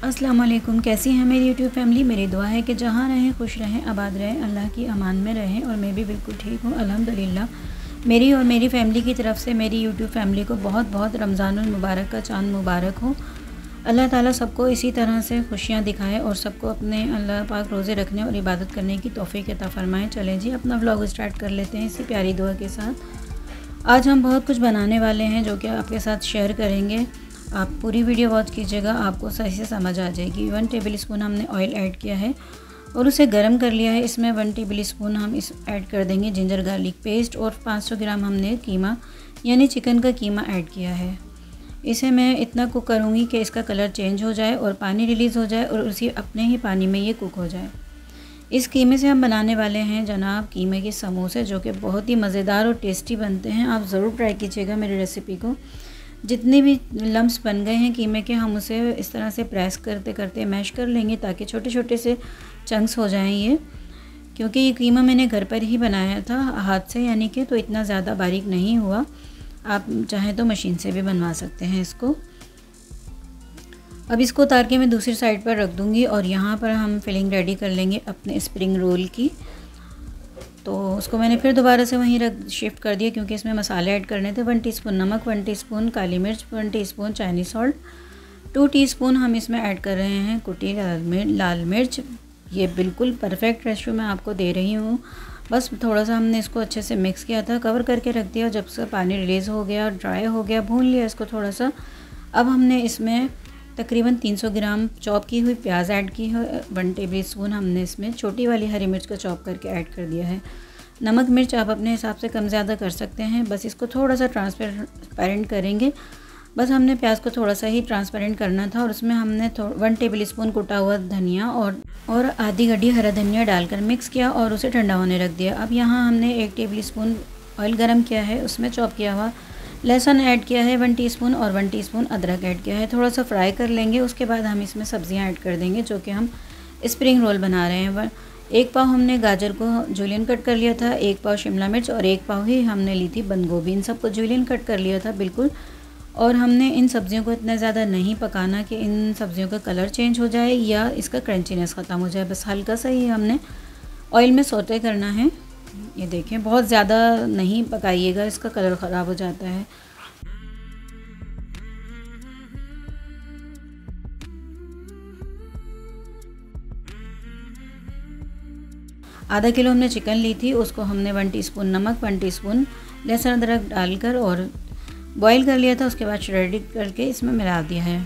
अस्सलाम वालेकुम। कैसी है मेरी यूट्यूब फैमिली। मेरी दुआ है कि जहाँ रहें खुश रहें, आबाद रहें, अल्लाह की अमान में रहें। और मैं भी बिल्कुल ठीक हूँ अल्हम्दुलिल्लाह। मेरी और मेरी फ़ैमिली की तरफ से मेरी यूट्यूब फैमिली को बहुत बहुत रमज़ानुल मुबारक का चाँद मुबारक हो। अल्लाह ताला सबको इसी तरह से खुशियाँ दिखाए और सबको अपने अल्लाह पाक रोज़े रखने और इबादत करने की तौफ़ीक़ अता फ़रमाएँ। चलें जी, अपना व्लॉग स्टार्ट कर लेते हैं इसी प्यारी दुआ के साथ। आज हम बहुत कुछ बनाने वाले हैं जो कि आपके साथ शेयर करेंगे। आप पूरी वीडियो वॉच कीजिएगा, आपको सही से समझ आ जाएगी। 1 टेबल स्पून हमने ऑयल ऐड किया है और उसे गर्म कर लिया है। इसमें 1 टेबल स्पून हम इस ऐड कर देंगे जिंजर गार्लिक पेस्ट और 500 ग्राम हमने कीमा यानी चिकन का कीमा ऐड किया है। इसे मैं इतना कुक करूँगी कि इसका कलर चेंज हो जाए और पानी रिलीज़ हो जाए और उसी अपने ही पानी में ये कुक हो जाए। इस कीमे से हम बनाने वाले हैं जनाब कीमे के समोसे, जो कि बहुत ही मज़ेदार और टेस्टी बनते हैं। आप ज़रूर ट्राई कीजिएगा मेरी रेसिपी को। जितने भी लम्स बन गए हैं कीमे के, हम उसे इस तरह से प्रेस करते करते मैश कर लेंगे ताकि छोटे छोटे से चंक्स हो जाएं ये। क्योंकि ये कीमा मैंने घर पर ही बनाया था हाथ से, यानी कि तो इतना ज़्यादा बारीक नहीं हुआ। आप चाहें तो मशीन से भी बनवा सकते हैं इसको। अब इसको उतार के मैं दूसरी साइड पर रख दूँगी और यहाँ पर हम फिलिंग रेडी कर लेंगे अपने स्प्रिंग रोल की। तो उसको मैंने फिर दोबारा से वहीं शिफ्ट कर दिया क्योंकि इसमें मसाले ऐड करने थे। 1 टीस्पून नमक, 1 टीस्पून काली मिर्च, 1 टीस्पून चाइनीज़ सॉल्ट, 2 टीस्पून हम इसमें ऐड कर रहे हैं कुटी लाल मिर्च। ये बिल्कुल परफेक्ट रेशियो मैं आपको दे रही हूँ। बस थोड़ा सा हमने इसको अच्छे से मिक्स किया था, कवर करके रख दिया। जब से पानी रिलीज़ हो गया और ड्राई हो गया, भून लिया इसको थोड़ा सा। अब हमने इसमें तकरीबन 300 ग्राम चॉप की हुई प्याज ऐड की है। 1 टेबल स्पून हमने इसमें छोटी वाली हरी मिर्च का चॉप करके ऐड कर दिया है। नमक मिर्च आप अपने हिसाब से कम ज़्यादा कर सकते हैं। बस इसको थोड़ा सा ट्रांसपेरेंट करेंगे। बस हमने प्याज को थोड़ा सा ही ट्रांसपेरेंट करना था और उसमें हमने 1 टेबल स्पून कुटा हुआ धनिया और आधी गड्डी हरा धनिया डालकर मिक्स किया और उसे ठंडा होने रख दिया। अब यहाँ हमने 1 टेबल स्पून ऑयल गरम किया है, उसमें चॉप किया हुआ लहसुन ऐड किया है 1 टीस्पून और 1 टीस्पून अदरक ऐड किया है। थोड़ा सा फ्राई कर लेंगे। उसके बाद हम इसमें सब्जियां ऐड कर देंगे जो कि हम स्प्रिंग रोल बना रहे हैं। 1 पाव हमने गाजर को जूलियन कट कर लिया था, 1 पाव शिमला मिर्च और 1 पाव ही हमने ली थी बंद गोभी। इन सबको जूलियन कट कर लिया था बिल्कुल। और हमने इन सब्जियों को इतना ज़्यादा नहीं पकाना कि इन सब्जियों का कलर चेंज हो जाए या इसका क्रंचीनेस ख़त्म हो जाए। बस हल्का सा ही हमने ऑयल में सौते करना है। ये देखें, बहुत ज़्यादा नहीं पकाइएगा, इसका कलर ख़राब हो जाता है। आधा किलो हमने चिकन ली थी, उसको हमने 1 टीस्पून नमक, 1 टीस्पून लहसुन अदरक डालकर और बॉईल कर लिया था। उसके बाद रेडी करके इसमें मिला दिया है।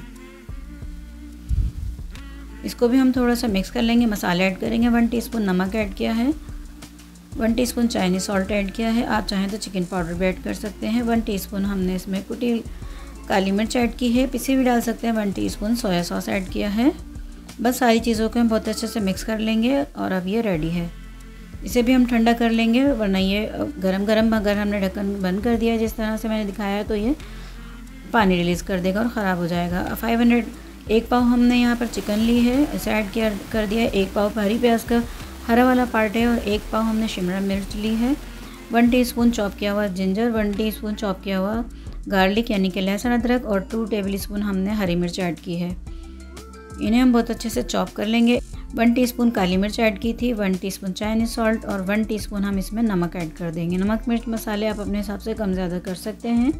इसको भी हम थोड़ा सा मिक्स कर लेंगे। मसाले ऐड करेंगे। 1 टीस्पून नमक ऐड किया है, 1 टीस्पून चाइनीज़ सॉल्ट ऐड किया है। आप चाहें तो चिकन पाउडर भी ऐड कर सकते हैं। 1 टीस्पून हमने इसमें कुटी काली मिर्च ऐड की है, पिसी भी डाल सकते हैं। 1 टीस्पून सोया सॉस ऐड किया है। बस सारी चीज़ों को हम बहुत अच्छे से मिक्स कर लेंगे और अब ये रेडी है। इसे भी हम ठंडा कर लेंगे, वरना ये गरम गरम अगर हमने ढक्कन बंद कर दिया जिस तरह से मैंने दिखाया है तो ये पानी रिलीज़ कर देगा और ख़राब हो जाएगा। 1 पाव हमने यहाँ पर चिकन ली है, इसे ऐड कर दिया है। 1 पाव हरी प्याज का हरा वाला पार्ट है और 1 पाव हमने शिमला मिर्च ली है। 1 टीस्पून चॉप किया हुआ जिंजर, 1 टीस्पून चॉप किया हुआ गार्लिक यानी कि लहसुन अदरक और 2 टेबल स्पून हमने हरी मिर्च ऐड की है। इन्हें हम बहुत अच्छे से चॉप कर लेंगे। 1 टीस्पून काली मिर्च ऐड की थी, 1 टीस्पून चाइनीज़ सॉल्ट और 1 टीस्पून हम इसमें नमक ऐड कर देंगे। नमक मिर्च मसाले आप अपने हिसाब से कम ज़्यादा कर सकते हैं।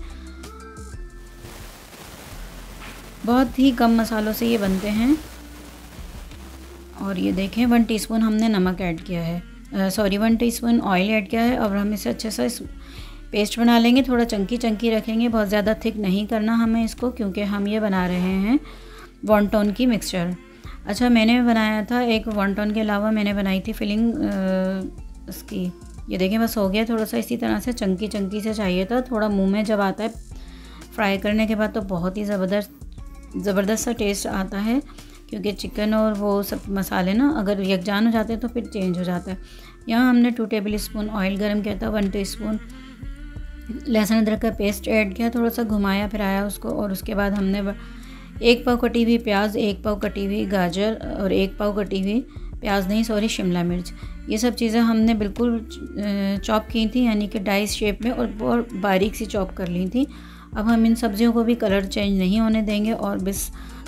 बहुत ही कम मसालों से ये बनते हैं। और ये देखें 1 टीस्पून हमने नमक ऐड किया है, 1 टीस्पून ऑयल ऐड किया है। और हम इसे अच्छे से पेस्ट बना लेंगे। थोड़ा चंकी रखेंगे, बहुत ज़्यादा थिक नहीं करना हमें इसको, क्योंकि हम ये बना रहे हैं वॉन्टन की मिक्सचर। अच्छा, मैंने बनाया था एक वॉन्टन के अलावा मैंने बनाई थी फिलिंग इसकी। ये देखें बस हो गया। थोड़ा सा इसी तरह से चंकी से चाहिए था। थोड़ा मुंह में जब आता है फ्राई करने के बाद तो बहुत ही ज़बरदस्त सा टेस्ट आता है, क्योंकि चिकन और वो सब मसाले ना अगर यकजान हो जाते हैं तो फिर चेंज हो जाता है। यहाँ हमने 2 टेबल स्पून ऑयल गर्म किया था, 1 टीस्पून लहसुन अदरक का पेस्ट ऐड किया, थोड़ा सा घुमाया फिराया उसको। और उसके बाद हमने 1 पाव कटी हुई प्याज, 1 पाव कटी हुई गाजर और 1 पाव कटी हुई शिमला मिर्च, ये सब चीज़ें हमने बिल्कुल चॉप की थी, यानी कि डाइस शेप में और बारीक सी चॉप कर ली थी। अब हम इन सब्जियों को भी कलर चेंज नहीं होने देंगे और बस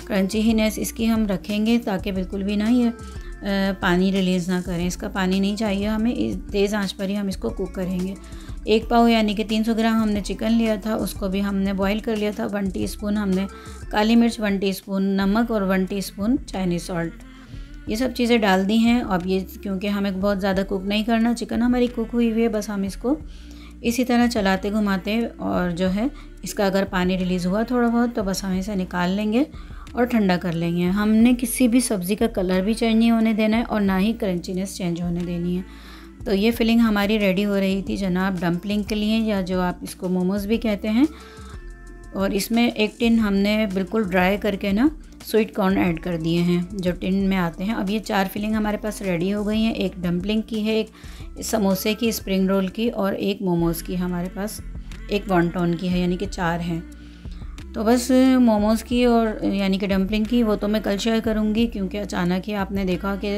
क्रंचीनेस इसकी हम रखेंगे ताकि बिल्कुल भी ना ये पानी रिलीज़ ना करें। इसका पानी नहीं चाहिए हमें, तेज़ आंच पर ही हम इसको कुक करेंगे। 1 पाव यानी कि 300 ग्राम हमने चिकन लिया था, उसको भी हमने बॉईल कर लिया था। 1 टीस्पून हमने काली मिर्च, 1 टीस्पून नमक और 1 टीस्पून चाइनीज़ सॉल्ट, ये सब चीज़ें डाल दी हैं। अब ये क्योंकि हमें बहुत ज़्यादा कुक नहीं करना, चिकन हमारी कुक हुई हुई है, बस हम इसको इसी तरह चलाते घुमाते और जो है इसका अगर पानी रिलीज़ हुआ थोड़ा बहुत तो बस हम इसे निकाल लेंगे और ठंडा कर लेंगे। हमने किसी भी सब्ज़ी का कलर भी चेंज नहीं होने देना है और ना ही क्रंचीनेस चेंज होने देनी है। तो ये फिलिंग हमारी रेडी हो रही थी जनाब डम्पलिंग के लिए, या जो आप इसको मोमोज़ भी कहते हैं। और इसमें 1 टिन हमने बिल्कुल ड्राई करके ना स्वीट कॉर्न ऐड कर दिए हैं जो टिन में आते हैं। अब ये 4 फिलिंग हमारे पास रेडी हो गई हैं। एक डम्पलिंग की है, एक समोसे की, स्प्रिंग रोल की और एक मोमोज़ की हमारे पास, एक वॉन्टॉन की है, यानी कि 4 हैं। तो बस मोमोज़ की और यानी कि डम्पलिंग की वो तो मैं कल शेयर करूँगी, क्योंकि अचानक ही आपने देखा कि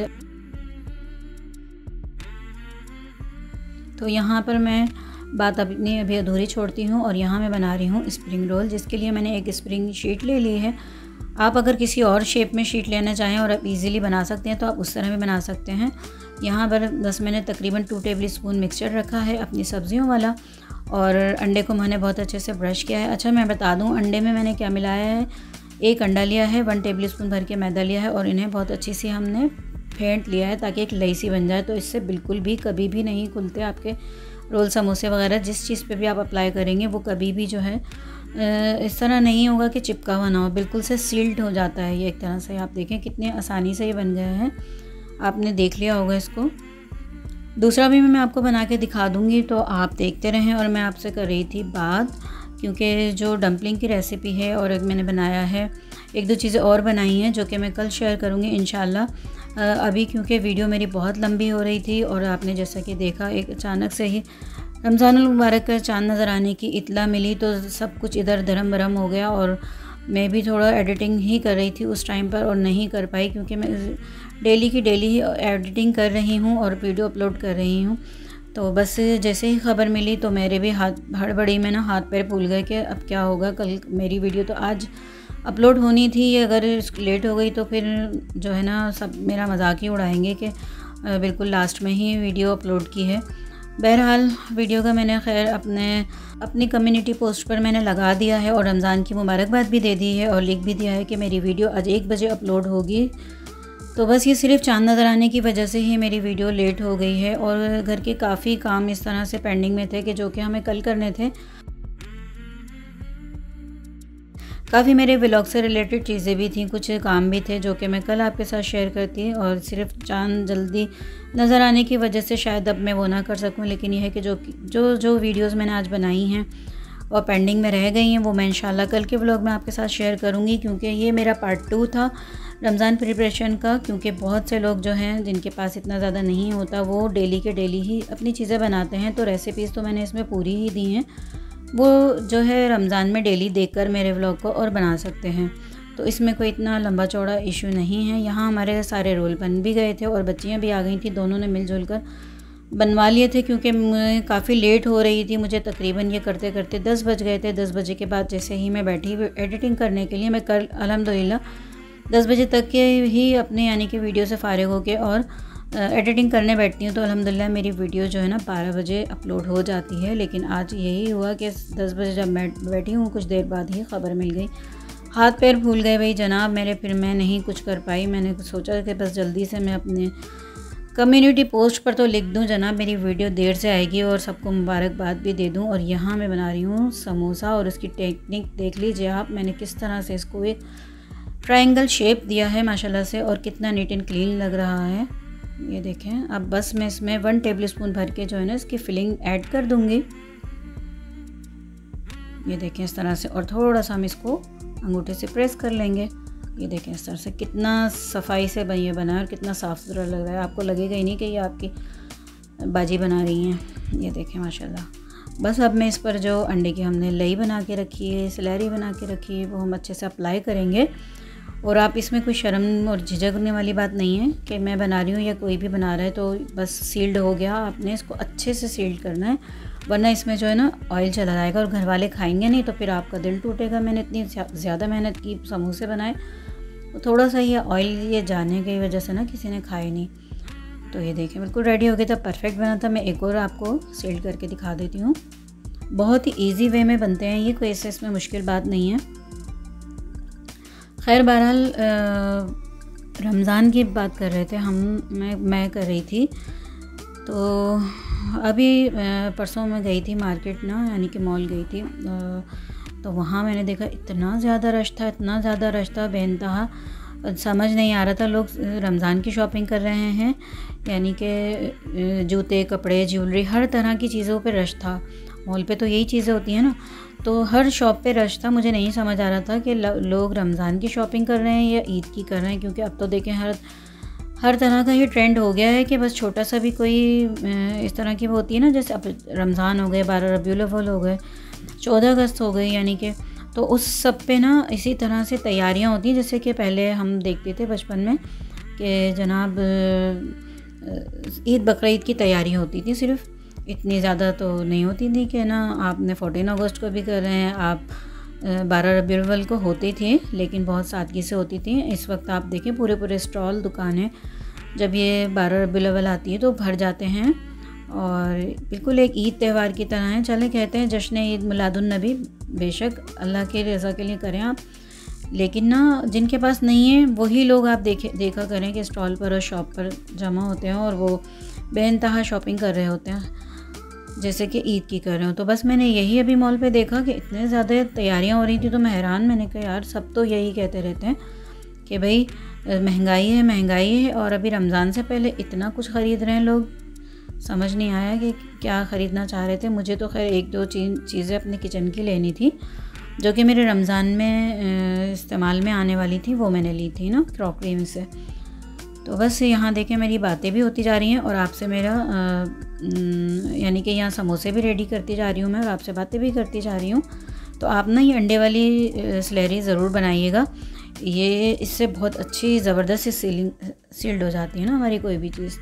तो यहाँ पर मैं बात अपनी अभी अधूरी छोड़ती हूँ और यहाँ मैं बना रही हूँ स्प्रिंग रोल, जिसके लिए मैंने एक स्प्रिंग शीट ले ली है। आप अगर किसी और शेप में शीट लेना चाहें और आप इजीली बना सकते हैं तो आप उस तरह भी बना सकते हैं। यहाँ पर बस मैंने तकरीबन 2 टेबल स्पून मिक्सचर रखा है अपनी सब्जियों वाला, और अंडे को मैंने बहुत अच्छे से ब्रश किया है। अच्छा मैं बता दूँ अंडे में मैंने क्या मिलाया है, 1 अंडा लिया है, 1 टेबल स्पून भर के मैदा लिया है और इन्हें बहुत अच्छी सी हमने फेंट लिया है ताकि एक लई सी बन जाए। तो इससे बिल्कुल भी कभी भी नहीं खुलते आपके रोल, समोसे वगैरह जिस चीज़ पे भी आप अप्लाई करेंगे वो कभी भी जो है इस तरह नहीं होगा कि चिपका हुआ ना हो, बिल्कुल से सील्ड हो जाता है ये एक तरह से। आप देखें कितने आसानी से ये बन गया है, आपने देख लिया होगा इसको। दूसरा भी मैं आपको बना के दिखा दूँगी, तो आप देखते रहें। और मैं आपसे कर रही थी बात, क्योंकि जो डम्पलिंग की रेसिपी है और एक मैंने बनाया है, 1-2 चीज़ें और बनाई हैं जो कि मैं कल शेयर करूँगी इंशाल्लाह। अभी क्योंकि वीडियो मेरी बहुत लंबी हो रही थी और आपने जैसा कि देखा एक अचानक से ही रमज़ानुल मुबारक का चाँद नज़र आने की इत्तला मिली, तो सब कुछ इधर धर्म भरम हो गया और मैं भी थोड़ा एडिटिंग ही कर रही थी उस टाइम पर और नहीं कर पाई, क्योंकि मैं डेली की डेली ही एडिटिंग कर रही हूँ और वीडियो अपलोड कर रही हूँ। तो बस जैसे ही खबर मिली तो मेरे भी हड़बड़ी में ना हाथ पैर फूल गए कि अब क्या होगा। कल मेरी वीडियो तो आज अपलोड होनी थी, अगर लेट हो गई तो फिर जो है ना सब मेरा मजाक ही उड़ाएंगे कि बिल्कुल लास्ट में ही वीडियो अपलोड की है। बहरहाल वीडियो का मैंने खैर अपनी कम्युनिटी पोस्ट पर मैंने लगा दिया है और रमज़ान की मुबारकबाद भी दे दी है और लिख भी दिया है कि मेरी वीडियो आज 1 बजे अपलोड होगी। तो बस ये सिर्फ चाँद नज़र आने की वजह से ही मेरी वीडियो लेट हो गई है और घर के काफ़ी काम इस तरह से पेंडिंग में थे कि जो कि हमें कल करने थे। काफ़ी मेरे व्लॉग से रिलेटेड चीज़ें भी थी, कुछ काम भी थे जो कि मैं कल आपके साथ शेयर करती, और सिर्फ चाँद जल्दी नज़र आने की वजह से शायद अब मैं वो ना कर सकूं। लेकिन यह है कि जो वीडियोस मैंने आज बनाई हैं और पेंडिंग में रह गई हैं वो मैं इंशाल्लाह कल के व्लॉग में आपके साथ शेयर करूंगी, क्योंकि ये मेरा पार्ट 2 था रमज़ान प्रिपरेशन का। क्योंकि बहुत से लोग जो हैं जिनके पास इतना ज़्यादा नहीं होता वो डेली के डेली ही अपनी चीज़ें बनाते हैं, तो रेसिपीज़ तो मैंने इसमें पूरी ही दी हैं, वो जो है रमज़ान में डेली देखकर मेरे व्लॉग को और बना सकते हैं। तो इसमें कोई इतना लंबा चौड़ा इशू नहीं है। यहाँ हमारे सारे रोल बन भी गए थे और बच्चियाँ भी आ गई थी, दोनों ने मिलजुल कर बनवा लिए थे, क्योंकि काफ़ी लेट हो रही थी मुझे। तकरीबन ये करते करते 10 बज गए थे। 10 बजे के बाद जैसे ही मैं बैठी एडिटिंग करने के लिए, मैं कल अल्हम्दुलिल्लाह 10 बजे तक के ही अपने यानी कि वीडियो से फ़ारिग होकर और एडिटिंग करने बैठती हूँ, तो अल्हम्दुलिल्लाह मेरी वीडियो जो है ना 12 बजे अपलोड हो जाती है। लेकिन आज यही हुआ कि 10 बजे जब मैं बैठी हूँ कुछ देर बाद ही ख़बर मिल गई। हाथ पैर भूल गए भाई जनाब मेरे, फिर मैं नहीं कुछ कर पाई। मैंने सोचा कि बस जल्दी से मैं अपने कम्युनिटी पोस्ट पर तो लिख दूँ जनाब मेरी वीडियो देर से आएगी और सबको मुबारकबाद भी दे दूँ। और यहाँ मैं बना रही हूँ समोसा, और उसकी टेक्निक देख लीजिए आप, मैंने किस तरह से इसको एक ट्रायंगल शेप दिया है माशाल्लाह से, और कितना नीट एंड क्लीन लग रहा है ये देखें। अब बस मैं इसमें 1 टेबल स्पून भर के जो है ना इसकी फिलिंग ऐड कर दूंगी, ये देखें इस तरह से, और थोड़ा सा हम इसको अंगूठे से प्रेस कर लेंगे। ये देखें इस तरह से कितना सफाई से ये बना है और कितना साफ़ सुथरा लग रहा है, आपको लगेगा ही नहीं कि ये आपकी बाजी बना रही हैं। ये देखें माशाल्लाह। बस अब मैं इस पर जो अंडे की हमने लई बना के रखी है, स्लैरी बना के रखी है, वो हम अच्छे से अप्लाई करेंगे। और आप इसमें कोई शर्म और झिझकने वाली बात नहीं है कि मैं बना रही हूँ या कोई भी बना रहा है तो बस सील्ड हो गया। आपने इसको अच्छे से सील्ड करना है, वरना इसमें जो है ना ऑयल चला जाएगा और घर वाले खाएंगे नहीं तो फिर आपका दिल टूटेगा। मैंने इतनी ज़्यादा मेहनत की, समोसे बनाए तो थोड़ा सा ये ऑयल ये जाने की वजह से ना किसी ने खाए नहीं। तो ये देखिए बिल्कुल रेडी हो गया था, परफेक्ट बना था। मैं एक और आपको सील करके दिखा देती हूँ। बहुत ही इजी वे में बनते हैं ये, कोई ऐसे इसमें मुश्किल बात नहीं है। खैर बहरहाल रमज़ान की बात कर रहे थे हम, मैं कर रही थी। तो अभी परसों मैं गई थी मार्केट ना, यानी कि मॉल गई थी। तो वहाँ मैंने देखा इतना ज़्यादा रश था, इतना ज़्यादा रश था बेइंतहा। समझ नहीं आ रहा था लोग रमज़ान की शॉपिंग कर रहे हैं, यानी कि जूते, कपड़े, ज्वेलरी, हर तरह की चीज़ों पे रश था। मॉल पे तो यही चीज़ें होती हैं ना, तो हर शॉप पे रश था। मुझे नहीं समझ आ रहा था कि लोग रमज़ान की शॉपिंग कर रहे हैं या ईद की कर रहे हैं, क्योंकि अब तो देखें हर तरह का ये ट्रेंड हो गया है कि बस छोटा सा भी कोई इस तरह की वो होती है ना, जैसे अब रमज़ान हो गए, 12 रबीउल अव्वल हो गए, 14 अगस्त हो गई, यानी कि तो उस सब पे ना इसी तरह से तैयारियां होती हैं। जैसे कि पहले हम देखते थे बचपन में कि जनाब ईद बकरीद की तैयारी होती थी, सिर्फ इतनी ज़्यादा तो नहीं होती थी कि ना आपने 14 अगस्त को भी कर रहे हैं, आप 12 रबीउल अव्वल को होती थी, लेकिन बहुत सादगी से होती थी। इस वक्त आप देखें पूरे पूरे स्टॉल, दुकानें जब ये 12 रबीउल अव्वल आती है तो भर जाते हैं और बिल्कुल एक ईद त्यौहार की तरह है। चले कहते हैं जश्न ईद मिलादुन्नबी, बेशक अल्लाह के रज़ा के लिए करें आप, लेकिन ना जिनके पास नहीं है वही लोग आप देखा करें कि स्टॉल पर और शॉप पर जमा होते हैं और वो बेइंतहा शॉपिंग कर रहे होते हैं जैसे कि ईद की कर रहे हो। तो बस मैंने यही अभी मॉल पे देखा कि इतने ज़्यादा तैयारियां हो रही थी, तो मैं हैरान, मैंने कहा यार सब तो यही कहते रहते हैं कि भाई महंगाई है महंगाई है, और अभी रमज़ान से पहले इतना कुछ ख़रीद रहे हैं लोग। समझ नहीं आया कि क्या ख़रीदना चाह रहे थे। मुझे तो खैर एक दो चीज़ें अपने किचन की लेनी थी जो कि मेरे रमज़ान में इस्तेमाल में आने वाली थी, वो मैंने ली थी ना क्रॉकरी में से। तो बस यहाँ देखें मेरी बातें भी होती जा रही हैं और आपसे मेरा यानी कि यहाँ समोसे भी रेडी करती जा रही हूँ मैं और आपसे बातें भी करती जा रही हूँ। तो आप ना ये अंडे वाली स्लैरी ज़रूर बनाइएगा, ये इससे बहुत अच्छी ज़बरदस्त सील्ड हो जाती है ना हमारी कोई भी चीज़।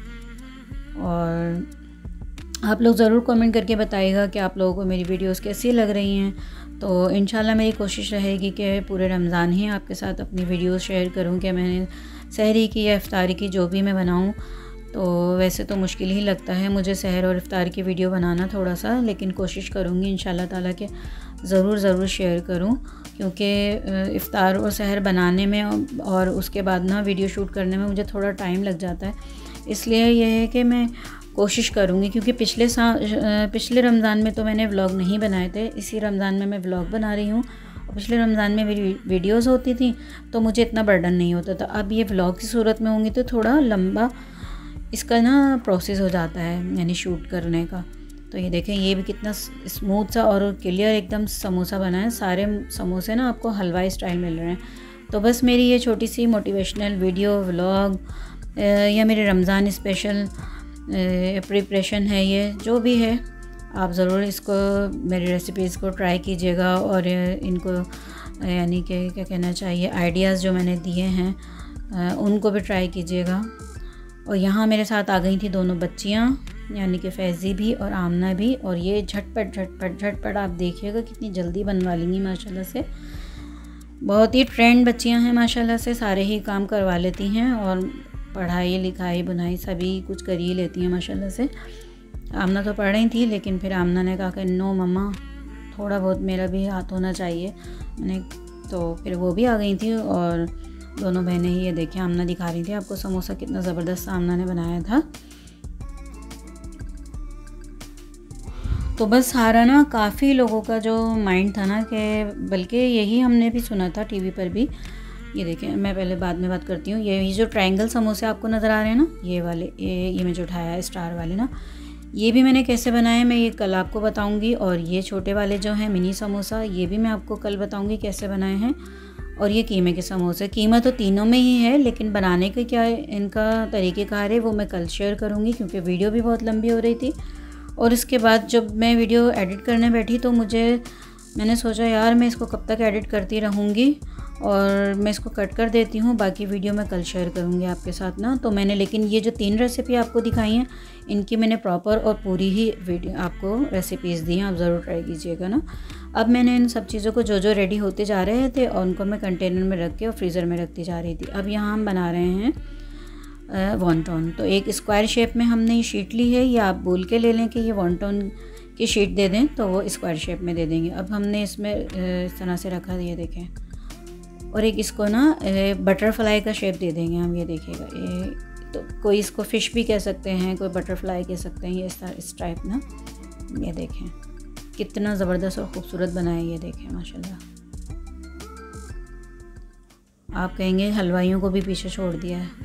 और आप लोग ज़रूर कमेंट करके बताइएगा कि आप लोगों को मेरी वीडियोस कैसी लग रही हैं। तो इंशाल्लाह मेरी कोशिश रहेगी कि पूरे रमज़ान ही आपके साथ अपनी वीडियोस शेयर करूं कि मैंने सहरी की या इफ्तारी की जो भी मैं बनाऊं। तो वैसे तो मुश्किल ही लगता है मुझे सहर और इफ्तार की वीडियो बनाना थोड़ा सा, लेकिन कोशिश करूँगी इंशाल्लाह ताला के ज़रूर शेयर करूँ, क्योंकि इफ्तार और सहर बनाने में और उसके बाद ना वीडियो शूट करने में मुझे थोड़ा टाइम लग जाता है। इसलिए यह है कि मैं कोशिश करूँगी, क्योंकि पिछले रमज़ान में तो मैंने व्लॉग नहीं बनाए थे, इसी रमज़ान में मैं व्लॉग बना रही हूँ। और पिछले रमज़ान में मेरी वीडियोस होती थी तो मुझे इतना बर्डन नहीं होता था। अब ये व्लॉग की सूरत में होंगी तो थोड़ा लंबा इसका ना प्रोसेस हो जाता है, यानी शूट करने का। तो ये देखें ये भी कितना स्मूथ सा और क्लियर एकदम समोसा बना है। सारे समोसे ना आपको हलवाई स्टाइल मिल रहे हैं। तो बस मेरी ये छोटी सी मोटिवेशनल वीडियो व्लॉग या मेरे रमज़ान स्पेशल प्रिपरेशन है, ये जो भी है आप ज़रूर इसको मेरी रेसिपीज़ को ट्राई कीजिएगा और इनको यानी कि क्या कहना चाहिए आइडियाज़ जो मैंने दिए हैं उनको भी ट्राई कीजिएगा। और यहाँ मेरे साथ आ गई थी दोनों बच्चियाँ, यानी कि फैज़ी भी और आमना भी, और ये झटपट आप देखिएगा कितनी जल्दी बनवा लेंगी माशाल्लाह से। बहुत ही ट्रेंड बच्चियाँ हैं माशाल्लाह से, सारे ही काम करवा लेती हैं और पढ़ाई लिखाई बुनाई सभी कुछ कर ही लेती हैं माशाल्लाह से। आमना तो पढ़ रही थी, लेकिन फिर आमना ने कहा कि नो मम्मा थोड़ा बहुत मेरा भी हाथ होना चाहिए। मैंने तो फिर वो भी आ गई थी और दोनों बहनें ही, ये देखें आमना दिखा रही थी आपको समोसा कितना ज़बरदस्त आमना ने बनाया था। तो बस सारा ना काफ़ी लोगों का जो माइंड था ना कि बल्कि यही हमने भी सुना था टीवी पर भी। ये देखें मैं पहले बाद में बात करती हूँ। ये जो ट्रायंगल समोसे आपको नज़र आ रहे हैं ना, ये वाले, ये मैं जो उठाया है स्टार वाले ना, ये भी मैंने कैसे बनाए मैं ये कल आपको बताऊंगी। और ये छोटे वाले जो हैं मिनी समोसा, ये भी मैं आपको कल बताऊंगी कैसे बनाए हैं। और ये कीमे के समोसे, कीमा तो तीनों में ही है, लेकिन बनाने का क्या इनका तरीक़ेकार है वो मैं कल शेयर करूँगी, क्योंकि वीडियो भी बहुत लंबी हो रही थी। और इसके बाद जब मैं वीडियो एडिट करने बैठी तो मैंने सोचा यार मैं इसको कब तक एडिट करती रहूँगी, और मैं इसको कट कर देती हूँ, बाकी वीडियो मैं कल शेयर करूँगी आपके साथ ना। तो मैंने लेकिन ये जो 3 रेसिपी आपको दिखाई हैं इनकी मैंने प्रॉपर और पूरी ही वीडियो आपको रेसिपीज़ दी हैं, आप ज़रूर ट्राई कीजिएगा ना। अब मैंने इन सब चीज़ों को जो जो रेडी होते जा रहे थे और उनको मैं कंटेनर में रख के और फ्रीज़र में रखती जा रही थी। अब यहाँ हम बना रहे हैं वॉन्टॉन। तो एक स्क्वायर शेप में हमने ये शीट ली है, या आप बोल के ले लें कि ये वॉन्टॉन की शीट दे दें तो वो स्क्वायर शेप में दे देंगे। अब हमने इसमें इस तरह से रखा, ये देखें, और एक इसको ना बटरफ्लाई का शेप दे देंगे हम, ये देखिएगा। ये तो कोई इसको फ़िश भी कह सकते हैं, कोई बटरफ्लाई कह सकते हैं, ये इस टाइप ना। ये देखें कितना ज़बरदस्त और ख़ूबसूरत बना है, ये देखें माशाल्लाह। आप कहेंगे हलवाइयों को भी पीछे छोड़ दिया है।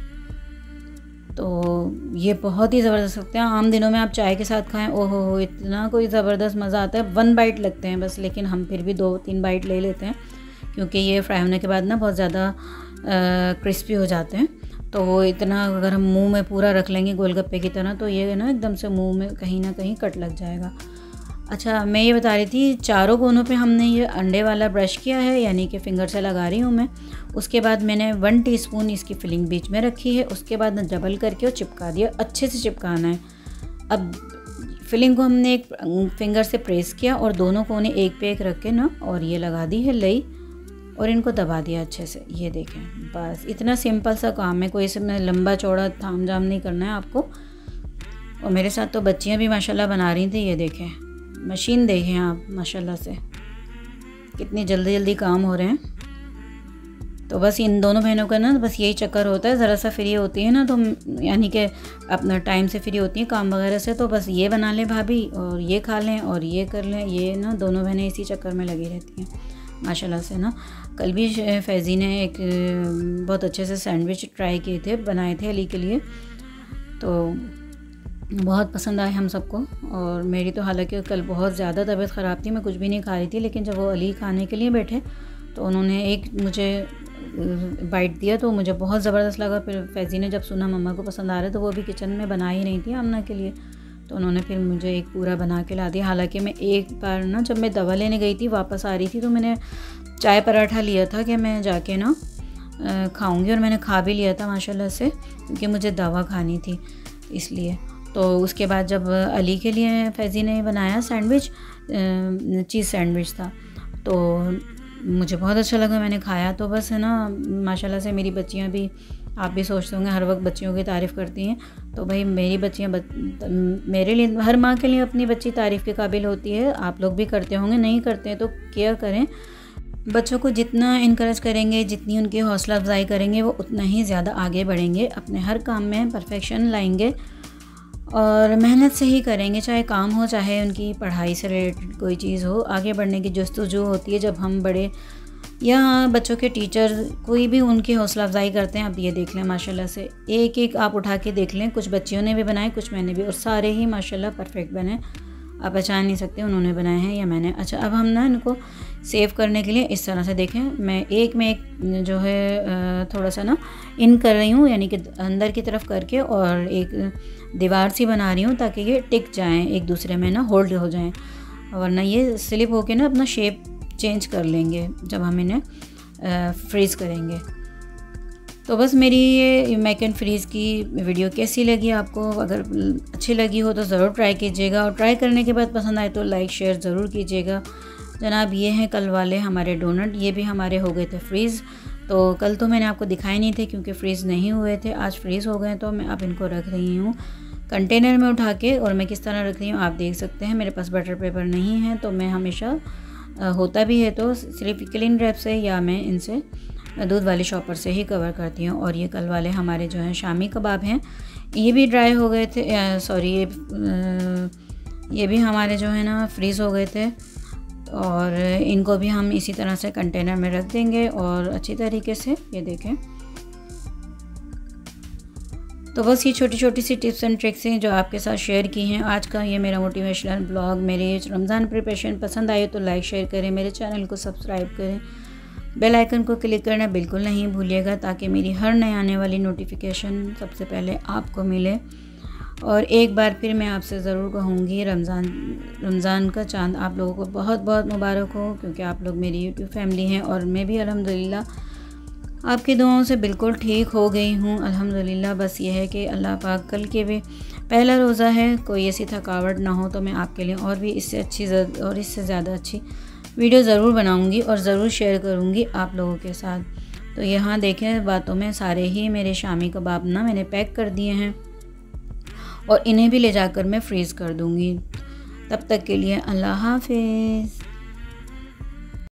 तो ये बहुत ही ज़बरदस्त लगते हैं। आम दिनों में आप चाय के साथ खाएं, ओहो इतना कोई ज़बरदस्त मज़ा आता है। 1 बाइट लगते हैं बस, लेकिन हम फिर भी 2-3 बाइट ले लेते हैं, क्योंकि ये फ्राई होने के बाद ना बहुत ज़्यादा क्रिस्पी हो जाते हैं। तो वो इतना अगर हम मुंह में पूरा रख लेंगे गोलगप्पे की तरह, तो ये ना एकदम से मुंह में कहीं ना कहीं कट लग जाएगा। अच्छा, मैं ये बता रही थी, चारों कोनों पे हमने ये अंडे वाला ब्रश किया है, यानी कि फिंगर से लगा रही हूँ मैं। उसके बाद मैंने 1 टीस्पून इसकी फिलिंग बीच में रखी है। उसके बाद डबल करके और चिपका दिया, अच्छे से चिपकाना है। अब फिलिंग को हमने एक फिंगर से प्रेस किया और दोनों कोने एक पे एक रख के ना, और ये लगा दी है लई, और इनको दबा दिया अच्छे से। ये देखें, बस इतना सिंपल सा काम है, कोई इसमें लंबा चौड़ा थाम जाम नहीं करना है आपको। और मेरे साथ तो बच्चियां भी माशाल्लाह बना रही थी। ये देखें, मशीन देखें आप माशाल्लाह से, कितनी जल्दी जल्दी काम हो रहे हैं। तो बस इन दोनों बहनों का ना बस यही चक्कर होता है, ज़रा सा फ्री होती है ना तो यानी कि अपना टाइम से फ्री होती हैं काम वगैरह से, तो बस ये बना लें भाभी और ये खा लें और ये कर लें। ये ना दोनों बहनें इसी चक्कर में लगी रहती हैं माशाल्लाह से ना। कल भी फैज़ी ने एक बहुत अच्छे से सैंडविच ट्राई किए थे, बनाए थे अली के लिए, तो बहुत पसंद आए हम सबको। और मेरी तो हालांकि कल बहुत ज़्यादा तबीयत ख़राब थी, मैं कुछ भी नहीं खा रही थी, लेकिन जब वो अली खाने के लिए बैठे तो उन्होंने एक मुझे बाइट दिया तो मुझे बहुत ज़बरदस्त लगा। फिर फैज़ी ने जब सुना मम्मा को पसंद आ रहा है, तो वो भी किचन में बना ही नहीं थी आमना के लिए, तो उन्होंने फिर मुझे एक पूरा बना के ला दिया। हालांकि मैं एक बार ना जब मैं दवा लेने गई थी, वापस आ रही थी, तो मैंने चाय पराठा लिया था कि मैं जाके ना खाऊंगी, और मैंने खा भी लिया था माशाल्लाह से, क्योंकि मुझे दवा खानी थी इसलिए। तो उसके बाद जब अली के लिए फैज़ी ने बनाया सैंडविच, चीज़ सैंडविच था, तो मुझे बहुत अच्छा लगा, मैंने खाया। तो बस है ना माशाल्लाह से मेरी बच्चियां भी, आप भी सोचते होंगे हर वक्त बच्चियों की तारीफ़ करती हैं, तो भाई मेरी बच्चियां मेरे लिए, हर माँ के लिए अपनी बच्ची तारीफ़ के काबिल होती है। आप लोग भी करते होंगे, नहीं करते हैं तो केयर करें। बच्चों को जितना इनकरेज करेंगे, जितनी उनकी हौसला अफजाई करेंगे, वो उतना ही ज़्यादा आगे बढ़ेंगे, अपने हर काम में परफेक्शन लाएंगे और मेहनत से ही करेंगे, चाहे काम हो चाहे उनकी पढ़ाई से रिलेटेड कोई चीज़ हो। आगे बढ़ने की जस्तुजू होती है जब हम बड़े या बच्चों के टीचर कोई भी उनकी हौसला अफजाई करते हैं। अब ये देख लें माशाल्लाह से, एक एक आप उठा के देख लें, कुछ बच्चियों ने भी बनाए, कुछ मैंने भी, और सारे ही माशाल्लाह परफेक्ट बने। आप पहचान नहीं सकते उन्होंने बनाए हैं या मैंने। अच्छा, अब हम ना इनको सेव करने के लिए इस तरह से देखें, मैं एक में एक जो है थोड़ा सा ना इन कर रही हूँ, यानी कि अंदर की तरफ करके, और एक दीवार सी बना रही हूँ ताकि ये टिक जाएं, एक दूसरे में ना होल्ड हो जाएं, वरना ये स्लिप होके ना अपना शेप चेंज कर लेंगे जब हम इन्हें फ्रीज़ करेंगे। तो बस मेरी ये मैक एंड फ्रीज़ की वीडियो कैसी लगी आपको? अगर अच्छी लगी हो तो ज़रूर ट्राई कीजिएगा, और ट्राई करने के बाद पसंद आए तो लाइक शेयर ज़रूर कीजिएगा। जनाब, ये हैं कल वाले हमारे डोनट, ये भी हमारे हो गए थे फ्रीज़। तो कल तो मैंने आपको दिखाई नहीं थे क्योंकि फ्रीज़ नहीं हुए थे, आज फ्रीज़ हो गए, तो मैं अब इनको रख रही हूँ कंटेनर में उठा के। और मैं किस तरह रख रही हूँ आप देख सकते हैं, मेरे पास बटर पेपर नहीं है, तो मैं हमेशा होता भी है तो सिर्फ क्लीन रैप से या मैं इनसे दूध वाली शॉपर से ही कवर करती हूँ। और ये कल वाले हमारे जो हैं शामी कबाब हैं, ये भी ड्राई हो गए थे, सॉरी ये भी हमारे जो है ना फ्रीज़ हो गए थे, और इनको भी हम इसी तरह से कंटेनर में रख देंगे और अच्छी तरीके से, ये देखें। तो बस ये छोटी छोटी सी टिप्स एंड ट्रिक्स हैं जो आपके साथ शेयर की हैं। आज का ये मेरा मोटिवेशनल ब्लॉग, मेरे रमज़ान प्रिपरेशन पसंद आए तो लाइक शेयर करें, मेरे चैनल को सब्सक्राइब करें, बेल आइकन को क्लिक करना बिल्कुल नहीं भूलिएगा, ताकि मेरी हर नई आने वाली नोटिफिकेशन सबसे पहले आपको मिले। और एक बार फिर मैं आपसे ज़रूर कहूँगी, रमज़ान का चांद आप लोगों को बहुत बहुत मुबारक हो, क्योंकि आप लोग मेरी यूट्यूब फैमिली हैं और मैं भी अल्हम्दुलिल्लाह आपकी दुआओं से बिल्कुल ठीक हो गई हूँ अल्हम्दुलिल्लाह। बस ये है कि अल्लाह पाक कल के भी पहला रोज़ा है, कोई ऐसी थकावट ना हो, तो मैं आपके लिए और भी इससे अच्छी और इससे ज़्यादा अच्छी वीडियो ज़रूर बनाऊंगी और ज़रूर शेयर करूंगी आप लोगों के साथ। तो यहाँ देखें बातों में सारे ही मेरे शामी कबाब ना मैंने पैक कर दिए हैं और इन्हें भी ले जाकर मैं फ्रीज़ कर दूंगी। तब तक के लिए अल्लाह हाफिज़।